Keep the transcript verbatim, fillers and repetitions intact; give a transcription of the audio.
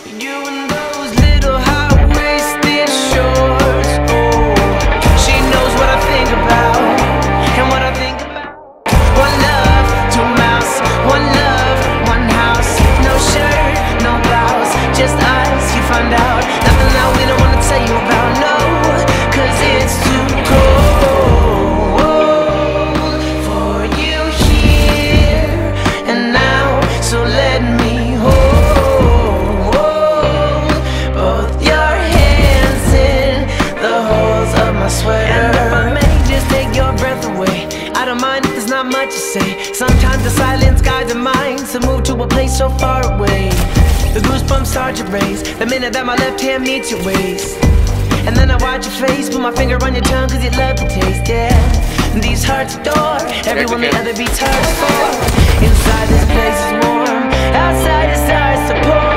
You and those little high-waisted shorts. Oh, she knows what I think about and what I think about. One love, two mouths. One love, one house. No shirt, no blouse, just us. You find out nothing that we don't wanna tell you about. No, 'cause it's too cold for you here and now. So let me hold both your hands in the holes of my sweater. And if I may just take your breath away, I don't mind if there's not much to say. Sometimes the silence guides the mind to move to a place so far away. The goosebumps start to raise the minute that my left hand meets your waist. And then I watch your face, put my finger on your tongue 'cause you love the taste, yeah. These hearts adore everyone the other beats hearts for. Inside this place is warm, outside it starts to pour.